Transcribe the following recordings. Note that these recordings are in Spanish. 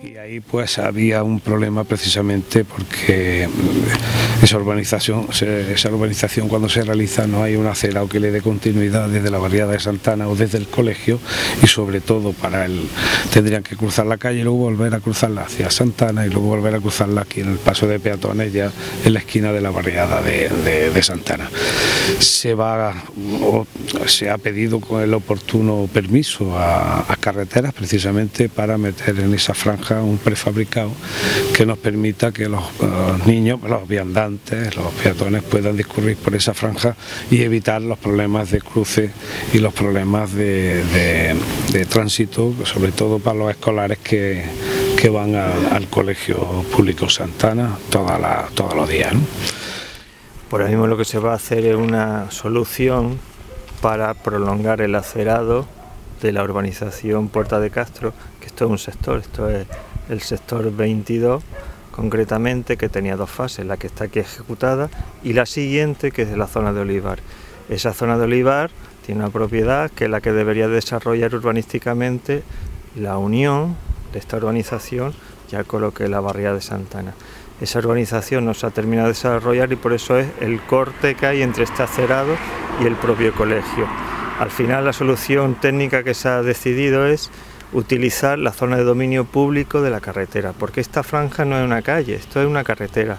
Y ahí pues había un problema precisamente porque esa urbanización cuando se realiza no hay un acerado que le dé continuidad desde la barriada de Santana o desde el colegio, y sobre todo tendrían que cruzar la calle y luego volver a cruzarla hacia Santana y luego volver a cruzarla aquí en el paso de peatones ya en la esquina de la barriada de Santana. Se ha pedido con el oportuno permiso a Carreteras precisamente para meter en esa franja un prefabricado que nos permita que los niños, los viandantes, los peatones puedan discurrir por esa franja y evitar los problemas de cruce y los problemas de tránsito, sobre todo para los escolares que van al colegio público Santana todos los días, ¿no? Por ahora mismo lo que se va a hacer es una solución para prolongar el acerado de la urbanización Puerta de Castro, que esto es un sector, esto es el sector 22 concretamente, que tenía dos fases, la que está aquí ejecutada y la siguiente, que es de la zona de olivar. Esa zona de olivar tiene una propiedad que es la que debería desarrollar urbanísticamente la unión de esta urbanización ya con lo que es la barriada de Santana. Esa urbanización no se ha terminado de desarrollar y por eso es el corte que hay entre este acerado y el propio colegio. Al final la solución técnica que se ha decidido es utilizar la zona de dominio público de la carretera, porque esta franja no es una calle, esto es una carretera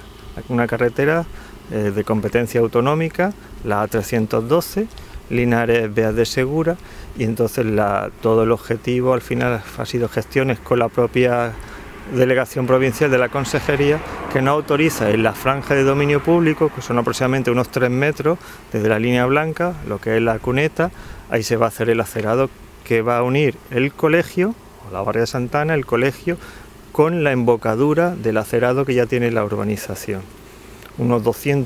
de competencia autonómica, la A312, Linares Vías de Segura, y entonces todo el objetivo al final ha sido gestiones con la propia Delegación Provincial de la Consejería, que no autoriza en la franja de dominio público, que son aproximadamente unos 3 metros desde la línea blanca, lo que es la cuneta, ahí se va a hacer el acerado que va a unir el colegio, o la barriada de Santana, el colegio, con la embocadura del acerado que ya tiene la urbanización. Unos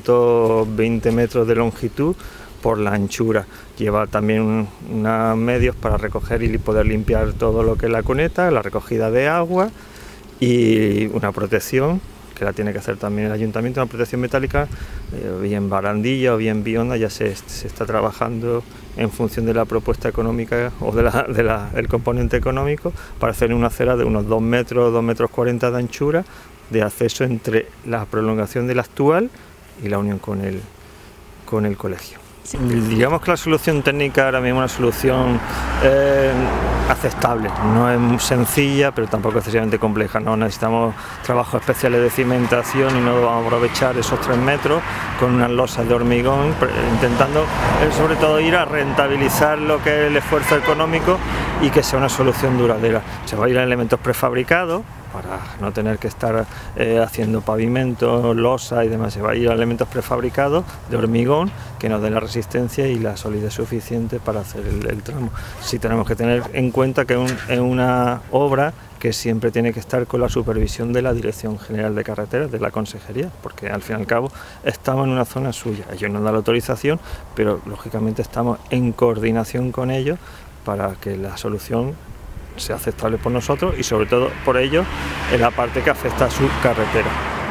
220 metros de longitud por la anchura. Lleva también unos medios para recoger y poder limpiar todo lo que es la cuneta, la recogida de agua y una protección que la tiene que hacer también el ayuntamiento, una protección metálica, bien barandilla o bien bionda. Ya se está trabajando en función de la propuesta económica o del componente económico para hacer una acera de unos 2 metros, 2 metros 40 de anchura de acceso entre la prolongación del actual y la unión con el colegio. Digamos que la solución técnica ahora mismo es una solución aceptable, no es muy sencilla pero tampoco excesivamente compleja, no necesitamos trabajos especiales de cimentación y no vamos a aprovechar esos 3 metros con unas losas de hormigón, intentando sobre todo ir a rentabilizar lo que es el esfuerzo económico y que sea una solución duradera. Se va a ir a elementos prefabricados para no tener que estar haciendo pavimento, losa y demás. Se va a ir a elementos prefabricados de hormigón que nos den la resistencia y la solidez suficiente para hacer el tramo. Sí tenemos que tener en cuenta que es una obra que siempre tiene que estar con la supervisión de la Dirección General de Carreteras, de la Consejería, porque al fin y al cabo estamos en una zona suya. Ellos nos dan la autorización, pero lógicamente estamos en coordinación con ellos para que la solución sea aceptable por nosotros y sobre todo por ellos en la parte que afecta a su carretera.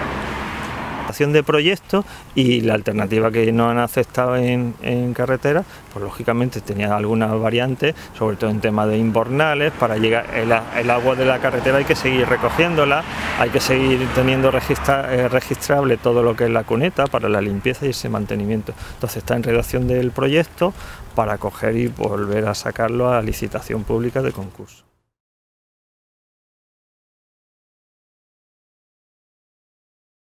De proyectos y la alternativa que no han aceptado en carretera, pues lógicamente tenía algunas variantes, sobre todo en tema de invernales. Para llegar el agua de la carretera hay que seguir recogiéndola, hay que seguir teniendo registrable todo lo que es la cuneta para la limpieza y ese mantenimiento. Entonces está en redacción del proyecto para coger y volver a sacarlo a licitación pública de concurso.